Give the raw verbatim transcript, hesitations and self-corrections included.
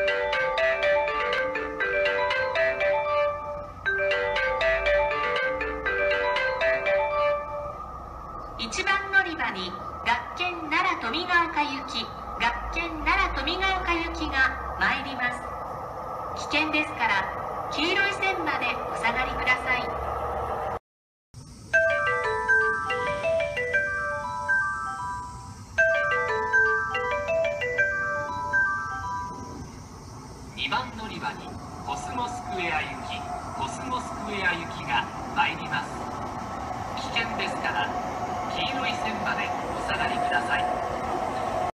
いちばん乗り場に学研奈良富ヶ丘行き、学研奈良富ヶ丘行きが参ります。危険ですから黄色い線までお下がりください。にばん乗り場にコスモスクエア行き、コスモスクエア行きが参ります。危険ですから黄色い線までお下がりください。